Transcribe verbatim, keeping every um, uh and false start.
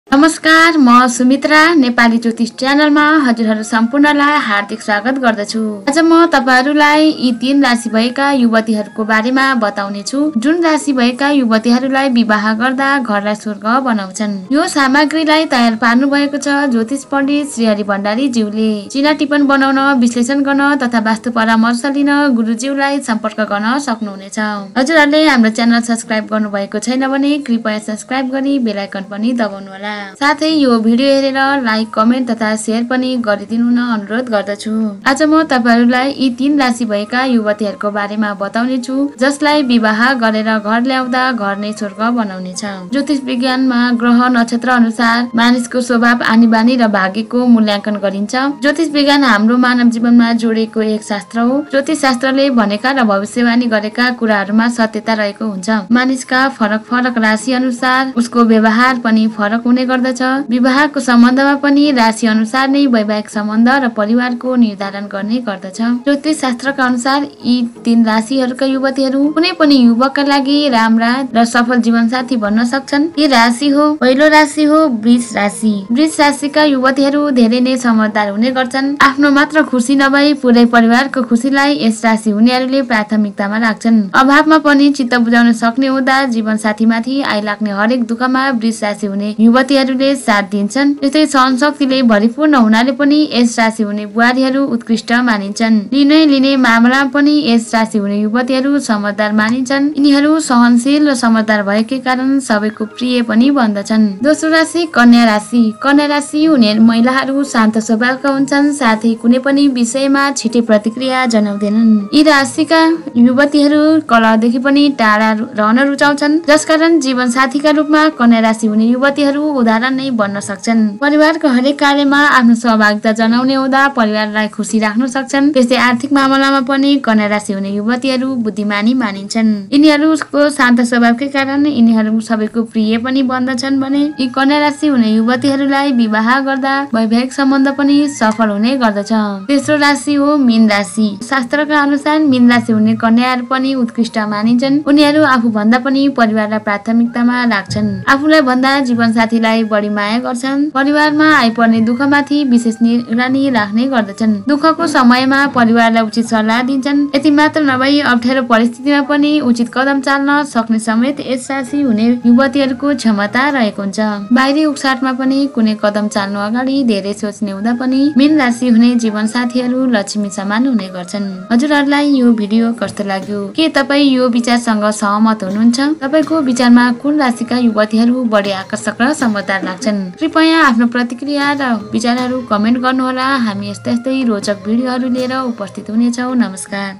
नमस्कार, म सुमित्रा नेपाली ज्योतिष च्यानलमा हजुरहरू सम्पूर्णलाई हार्दिक स्वागत गर्दछु। आज म तपाईहरुलाई यी तीन राशि भएका युवतीहरूको बारेमा बताउने छु जुन राशि भएका युवतीहरूलाई विवाह गर्दा घरलाई स्वर्ग बनाउँछन्। यो सामग्रीलाई तयार पार्नु भएको छ ज्योतिष पण्डित श्री हरि भण्डारी ज्यूले। चिना टिप्पण बनाउन, विश्लेषण गर्न तथा वास्तु परामर्श लिन गुरुज्यूलाई सम्पर्क गर्न सक्नुहुनेछ। हजुरहरूले हाम्रो च्यानल सब्स्क्राइब गर्नु भएको छैन भने कृपया सब्स्क्राइब गरी बेल आइकन पनि दबाउनु होला। साथै यो भिडियो हेरेर लाइक, कमेन्ट तथा शेयर पनि गरिदिनु न अनुरोध गर्दछु। आज म तपाईहरुलाई यी तीन राशि भएका युवतीहरूको बारेमा बताउने छु जसलाई विवाह गरेर घर ल्याउँदा घर नै स्वर्ग बनाउनेछ। ज्योतिष विज्ञानमा ग्रह नक्षत्र अनुसार मानिसको स्वभाव, आनी बानी र भाग्यको मूल्याङ्कन गरिन्छ। ज्योतिष विज्ञान हाम्रो मानव जीवनमा जोडिएको एक शास्त्र हो। ज्योतिष शास्त्रले भनेका र भविष्यवाणी गरेका कुराहरूमा सत्यता रहेको हुन्छ। मानिसका फरक फरक राशि अनुसार उसको व्यवहार पनि फरक हुने गर्दछ। विवाहको सम्बन्धमा पनि राशि अनुसार नै वैवाहिक सम्बन्ध र परिवारको निर्धारण गर्ने गर्दछ। ज्योतिष शास्त्रका अनुसार यी तीन राशिहरूका युवतीहरू कुनै पनि युवकका लागि राम्रा र सफल जीवनसाथी बन्न सक्छन्। यी राशि हो, पहिलो राशि हो वृष राशि। वृष राशिका युवतीहरू धेरै नै समझदार हुने गर्छन्। आफ्नो मात्र खुसी नभई पुरै परिवारको खुसीलाई यस राशि हुनेहरूले प्राथमिकतामा राख्छन्। अभावमा पनि चित्त बुझाउन सक्ने हुँदा जीवनसाथीमाथि आइलाग्ने हरेक दुःखमा वृष राशि हुने युवतीहरूले साथ दिन्छन्। यस्तै सहनशक्तिले भरिपूर्ण हुनाले पनि यस राशि हुने बुहारीहरू उत्कृष्ट मानिन्छन्। निर्णय लिने मामलामा पनि यस राशि हुने युवतीहरू समझदार मानिन्छन्। यिनीहरू सहनशील र समझदार भएकै कारण सबैको प्रिय पनि बन्दछन्। दोस्रो राशि कन्या राशि। कन्या राशि हुने महिलाहरू शान्त स्वभावका हुन्छन्, साथै कुनै पनि विषयमा छिटै प्रतिक्रिया जनाउँदैनन्। यी राशिका युवतीहरू कलहदेखि पनि टाढा रहन रुचाउँछन्, जसकारण जीवनसाथीका रूपमा कन्या राशि हुने युवतीहरू उदाहरण नै बन्न सक्छन्। परिवारको हरेक कार्यमा आफ्नो सहभागिता जनाउने हुँदा परिवारलाई खुसी राख्न सक्छन्। त्यस्तै आर्थिक मामलामा पनि कन्या राशि हुने युवतीहरू बुद्धिमानी मानिन्छन्। यिनीहरूको शान्त स्वभावकै कारण यिनीहरू सबैको प्रिय पनि बन्दछन् भने यी कन्या राशि हुने युवतीहरूलाई विवाह गर्दा वैवाहिक सम्बन्ध पनि सफल हुने गर्दछ। तेस्रो राशि हो मीन राशि। शास्त्रका अनुसार मीन राशि हुने कन्याहरू पनि उत्कृष्ट मानिन्छन्। उनीहरू आफू भन्दा पनि परिवारलाई प्राथमिकतामा राख्छन्। आफूलाई भन्दा जीवनसाथीलाई बढी माया गर्छन्। परिवारमा आइपर्ने दुःखमाथि विशेष निगरानी राख्ने गर्दछन्। दुःखको समयमा परिवारलाई उचित सल्लाह दिन्छन्। यति मात्र नभई अप्ठ्यारो परिस्थितिमा पनि उचित कदम चाल्न सक्ने समेत यस राशि हुने युवतीहरूको क्षमता रहेको हुन्छ। बाहिरी उक्साटमा पनि कुनै कदम चाल्नु अगाडि धेरै सोच्ने हुँदा पनि मीन राशि हुने जीवनसाथीहरू लक्ष्मी समान हुने गर्छन्। हजुरहरूलाई यो भिडियो कस्तो लाग्यो? के तपाईँ यो विचारसँग सहमत हुनुहुन्छ? तपाईँको विचारमा कुन राशिका युवतीहरू बढी आकर्षक र समझदार लाग्छन्? कृपया आफ्नो प्रतिक्रिया र विचारहरू कमेन्ट गर्नुहोला। हामी यस्तै यस्तै रोचक भिडियोहरू लिएर उपस्थित हुनेछौँ। नमस्कार।